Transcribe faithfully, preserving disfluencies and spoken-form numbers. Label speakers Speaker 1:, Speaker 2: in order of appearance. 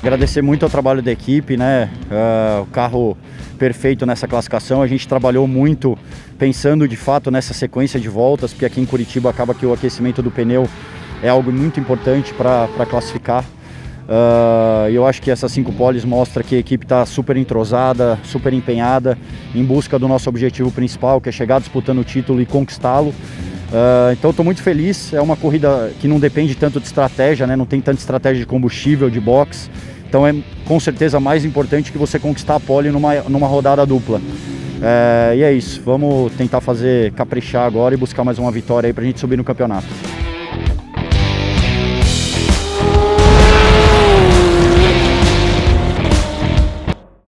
Speaker 1: agradecer muito ao trabalho da equipe, né? Uh, o carro perfeito nessa classificação. A gente trabalhou muito pensando de fato nessa sequência de voltas, porque aqui em Curitiba acaba que o aquecimento do pneu é algo muito importante para classificar. Uh, eu acho que essas cinco poles mostram que a equipe está super entrosada, super empenhada em busca do nosso objetivo principal, que é chegar disputando o título e conquistá-lo. Uh, então estou muito feliz. É uma corrida que não depende tanto de estratégia, né? Não tem tanta estratégia de combustível, de box. Então é com certeza mais importante que você conquistar a pole numa, numa rodada dupla. É, e é isso, vamos tentar fazer caprichar agora e buscar mais uma vitória aí para a gente subir no campeonato.